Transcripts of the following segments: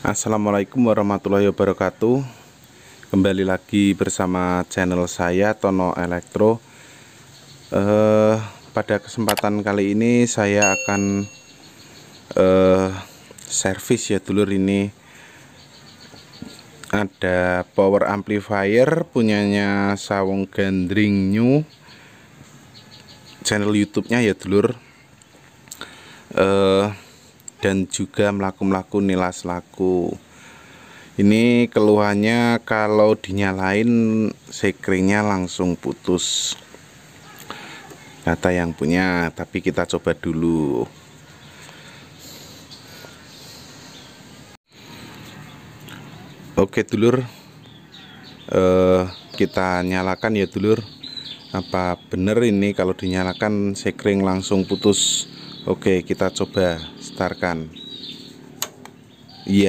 Assalamualaikum warahmatullahi wabarakatuh. Kembali lagi bersama channel saya Tono Elektro. Pada kesempatan kali ini saya akan servis ya dulur. Ini ada power amplifier punyanya Sawong Gandring New, channel YouTube-nya ya dulur. Dan juga melaku nilas laku. Ini keluhannya kalau dinyalain sekringnya langsung putus, kata yang punya, tapi kita coba dulu. Oke dulur, kita nyalakan ya dulur. Apa bener ini kalau dinyalakan sekring langsung putus? Oke, kita coba startkan. Iya,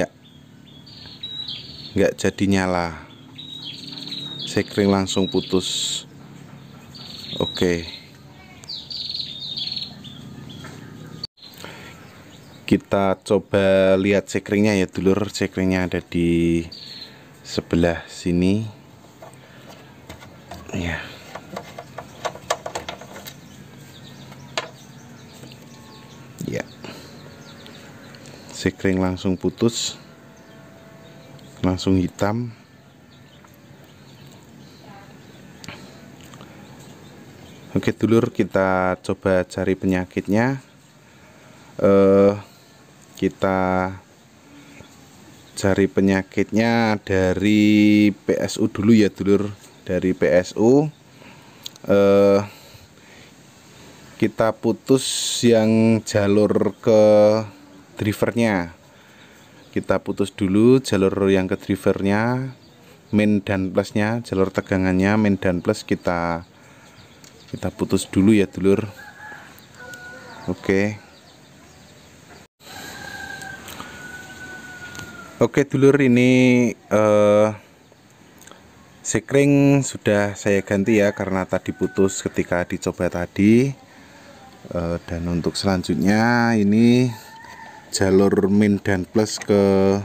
nggak jadi nyala, sekring langsung putus. Oke, kita coba lihat sekringnya ya dulur. Sekringnya ada di sebelah sini ya. Ya, sekring langsung putus, langsung hitam. Oke dulur, kita coba cari penyakitnya. Kita cari penyakitnya dari PSU dulu ya dulur. Dari PSU kita putus yang jalur ke drivernya. Kita putus dulu jalur yang ke drivernya, main dan plusnya, jalur tegangannya main dan plus kita putus dulu ya dulur. Oke dulur, ini sekring sudah saya ganti ya, karena tadi putus ketika dicoba tadi. Dan untuk selanjutnya ini jalur min dan plus ke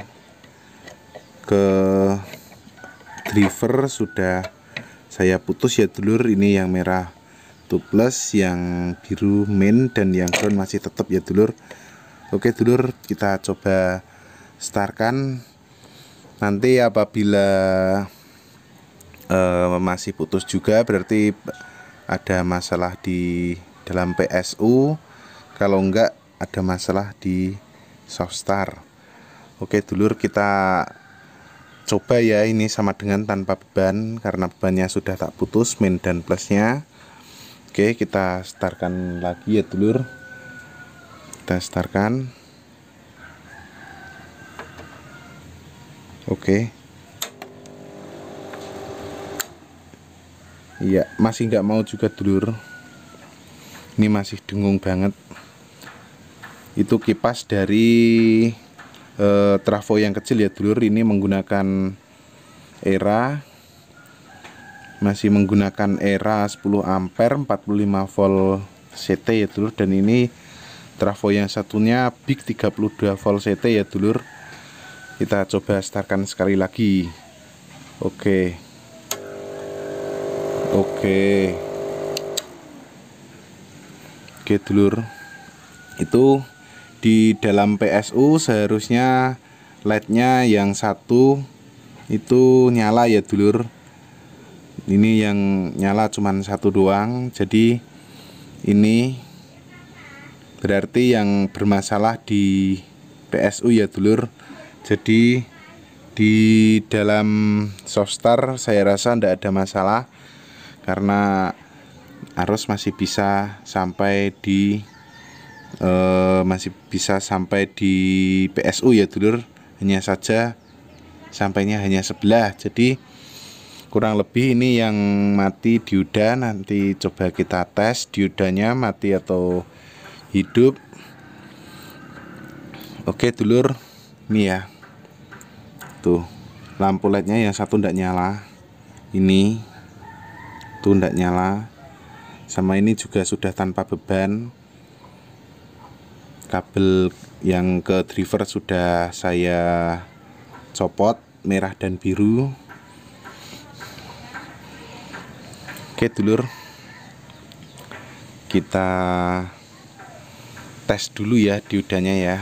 driver sudah saya putus ya dulur. Ini yang merah itu plus, yang biru min, dan yang ground masih tetap ya dulur. Oke dulur, kita coba startkan. Nanti apabila masih putus juga berarti ada masalah di dalam PSU, kalau enggak ada masalah di soft start. Oke dulur, kita coba ya, ini sama dengan tanpa beban karena bebannya sudah tak putus min dan plusnya. Oke, kita startkan lagi ya dulur. Kita startkan. Oke. Iya, masih nggak mau juga dulur. Ini masih dengung banget. Itu kipas dari trafo yang kecil ya dulur. Ini menggunakan era, masih menggunakan era 10 ampere 45 volt CT ya dulur. Dan ini trafo yang satunya big 32 volt CT ya dulur. Kita coba startkan sekali lagi. Oke dulur, itu di dalam PSU seharusnya LED-nya yang satu itu nyala ya dulur. Ini yang nyala cuman satu doang, jadi ini berarti yang bermasalah di PSU ya dulur. Jadi di dalam soft start saya rasa tidak ada masalah, karena arus masih bisa sampai di PSU ya dulur. Hanya saja sampainya hanya sebelah, jadi kurang lebih ini yang mati dioda. Nanti coba kita tes diodanya mati atau hidup. Oke dulur, ini ya tuh lampu LED-nya yang satu tidak nyala, ini tuh tidak nyala. Sama ini juga sudah tanpa beban. Kabel yang ke driver sudah saya copot merah dan biru. Oke dulur, kita tes dulu ya diodanya ya.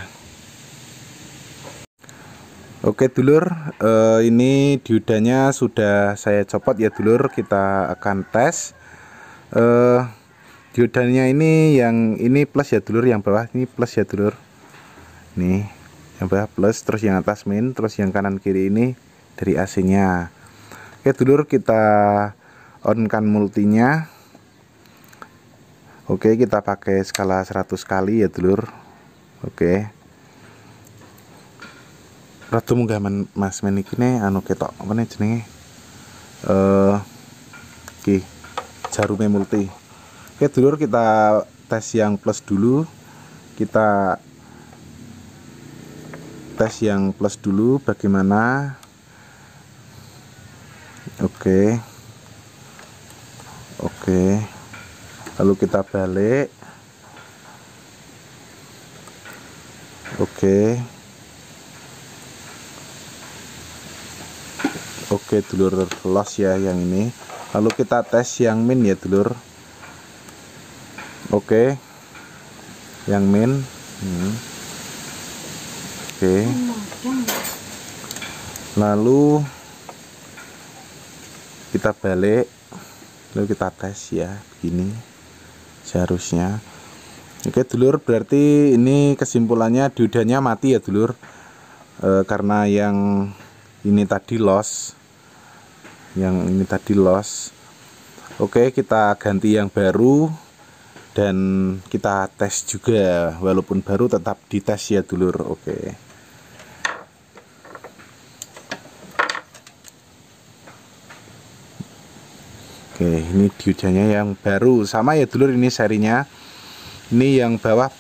Oke dulur, ini diodanya sudah saya copot ya dulur. Kita akan tes. Diodanya ini yang ini plus ya dulur, yang bawah ini plus ya dulur. Nih, yang bawah plus, terus yang atas min, terus yang kanan kiri ini dari AC-nya. Oke dulur, kita on-kan multinya. Oke, kita pakai skala 100 kali ya dulur. Oke. Ratu munggah Mas men iki ne anu ketok apa nih jenenge? Oke, jarume multi. Oke dulur, kita tes yang plus dulu. Kita tes yang plus dulu bagaimana. Oke. Oke. Lalu kita balik. Oke. Oke dulur, los ya yang ini. Lalu kita tes yang min ya dulur. Oke, yang min. Oke. Lalu kita balik, lalu kita tes ya begini seharusnya. Oke dulur, berarti ini kesimpulannya diodanya mati ya dulur, karena yang ini tadi loss, Oke, kita ganti yang baru dan kita tes juga, walaupun baru tetap dites ya dulur. Oke. Oke, ini diodanya yang baru sama ya dulur, ini serinya. Ini yang bawah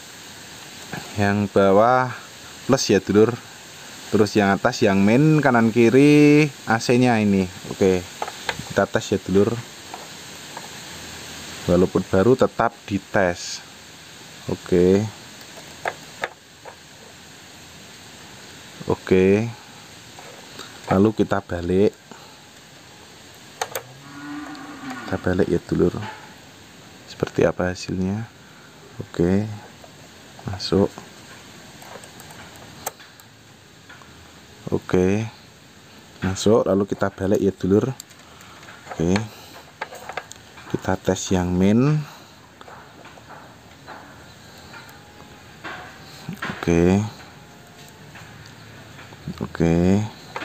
plus ya dulur. Terus yang atas yang main, kanan kiri AC-nya ini. Oke. Kita tes ya dulur. Walaupun baru tetap dites. Oke. Oke. Lalu kita balik. Kita balik ya dulur. Seperti apa hasilnya? Oke. Masuk. Oke. Masuk, lalu kita balik ya dulur. Oke. Kita tes yang min. Oke. Oke.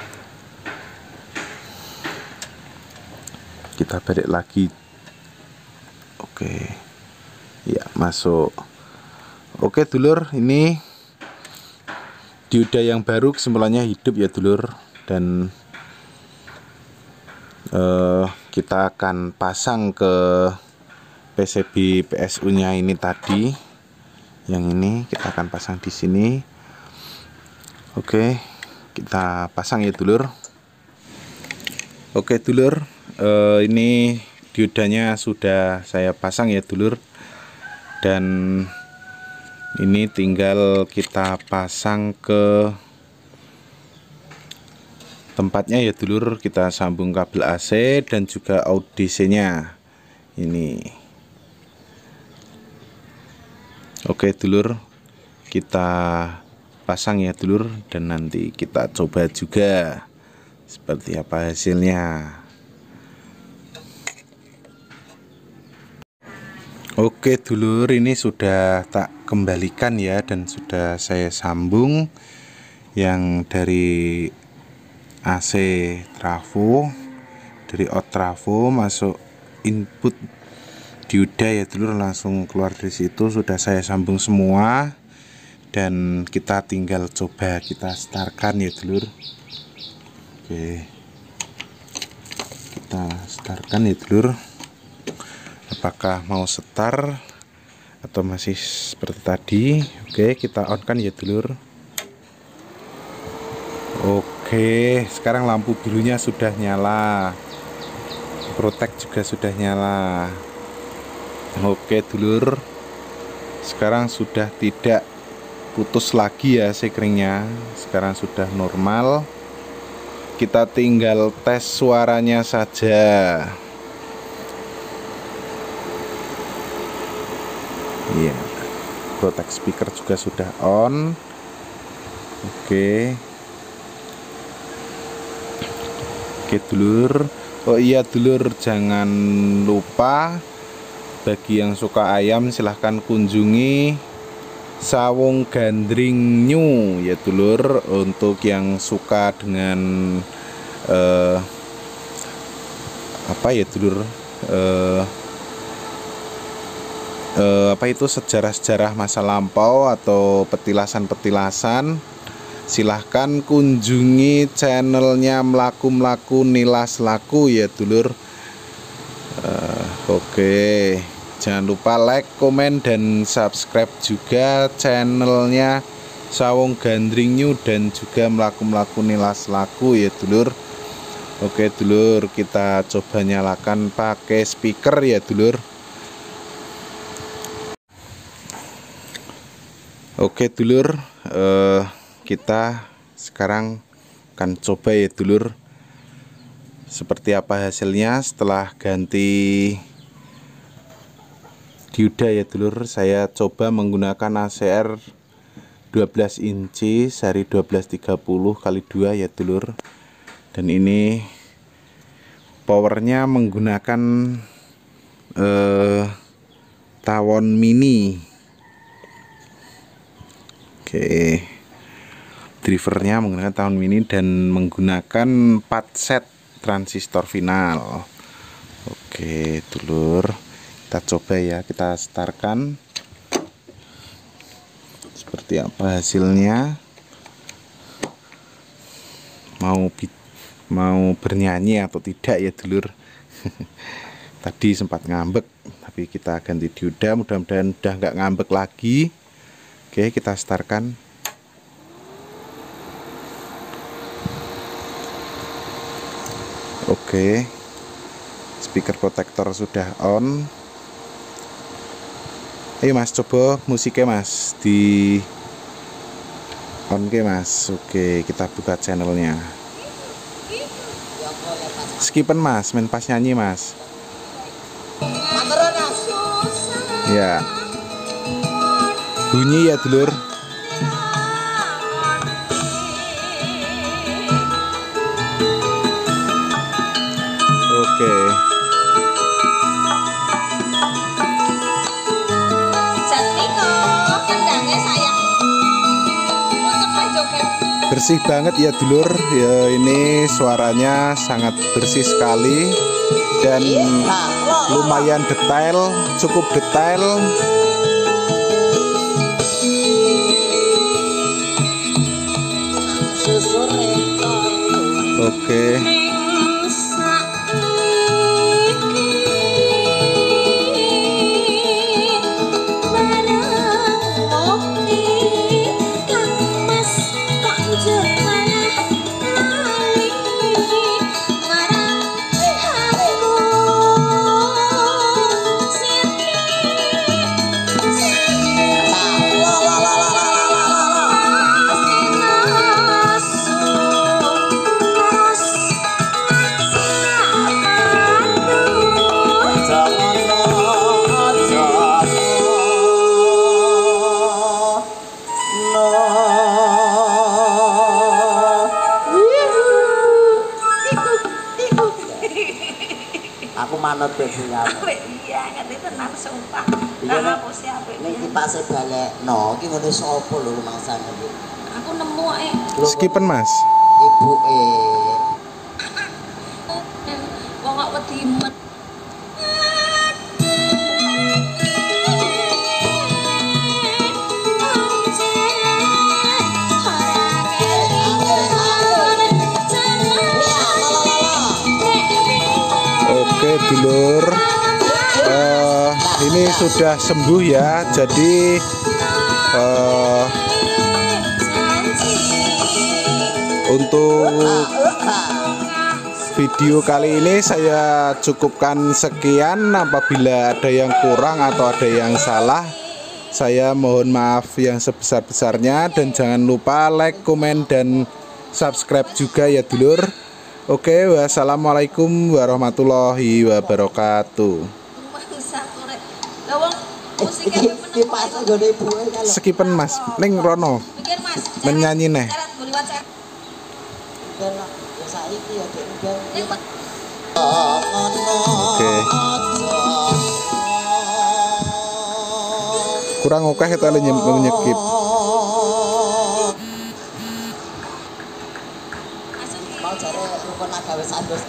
Kita balik lagi. Oke. Ya, masuk. Oke dulur, ini dioda yang baru kesimpulannya hidup ya dulur. Dan kita akan pasang ke PCB PSU nya ini tadi. Yang ini kita akan pasang di sini. Oke, kita pasang ya dulur. Oke dulur, ini diodanya sudah saya pasang ya dulur. Dan ini tinggal kita pasang ke tempatnya ya dulur. Kita sambung kabel AC dan juga out DC nya ini. Oke dulur, kita pasang ya dulur, dan nanti kita coba juga seperti apa hasilnya. Oke dulur, ini sudah tak kembalikan ya, dan sudah saya sambung yang dari AC trafo, dari out trafo masuk input dioda ya dulur, langsung keluar dari situ. Sudah saya sambung semua dan kita tinggal coba kita startkan ya dulur. Oke, kita startkan ya dulur. Apakah mau start atau masih seperti tadi? Oke, kita on kan ya dulur. Oke, sekarang lampu birunya sudah nyala, protek juga sudah nyala. Oke dulur, sekarang sudah tidak putus lagi ya sekringnya. Sekarang sudah normal. kita tinggal tes suaranya saja. Iya, protect speaker juga sudah on. Oke, dulur. Oh iya dulur, jangan lupa bagi yang suka ayam silahkan kunjungi Sawung Gandring New ya dulur. Untuk yang suka dengan apa ya dulur, apa itu sejarah-sejarah masa lampau atau petilasan-petilasan, silahkan kunjungi channelnya Mlaku-Mlaku Nilas Laku ya dulur. Oke, jangan lupa like, komen, dan subscribe juga channelnya Sawung Gandring New dan juga Mlaku-Mlaku Nilas Laku ya dulur. Oke dulur, kita coba nyalakan pakai speaker ya dulur. Oke dulur, kita sekarang akan coba ya dulur seperti apa hasilnya setelah ganti dioda ya dulur. Saya coba menggunakan ACR 12 inci seri 1230x2 ya dulur. Dan ini powernya menggunakan tawon mini. Oke, drivernya menggunakan tawon mini dan menggunakan 4 set transistor final. Oke dulur, kita coba ya, kita startkan seperti apa hasilnya. Mau bernyanyi atau tidak ya dulur. Tadi sempat ngambek, tapi kita ganti dioda, mudah-mudahan udah nggak ngambek lagi. Oke, kita startkan. Oke, speaker protektor sudah on. Ayo mas, coba musiknya mas di on ke mas. Oke, kita buka channelnya. Skipen mas, main pas nyanyi mas. Ya, bunyi ya dulur. Oke. Bersih banget ya dulur. Ya, ini suaranya sangat bersih sekali dan lumayan detail, cukup detail. Oke. Aku manut biasanya. Iya, ngerti tenan sumpah. Iya, Kang aku siapa ini kipase balekno, iki ngene sapa lho rumangsane iki. Aku nemu Skipen mas. Ibuke. Wong kok wedi met. Oke dulur, ini sudah sembuh ya. Jadi untuk video kali ini saya cukupkan sekian. Apabila ada yang kurang atau ada yang salah, saya mohon maaf yang sebesar-besarnya. Dan jangan lupa like, komen, dan subscribe juga ya dulur. Oke, wassalamualaikum warahmatullahi wabarakatuh. Mangsa korek. Lah wong musiknya Iki pas nggone ibuke kan. Sekipen Mas, ning rono Mikir Mas. menyanyi neh. Carat liwat saya. Ben ya saiki ya dek ben. Ning Mas. Oke. Kurang oke kita nyekip. Mau jare rukun agawe sandos.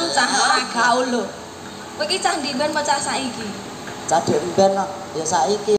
Gaul lho. Kowe iki cah ndi ben apa cah saiki? Cah dek ben ya saiki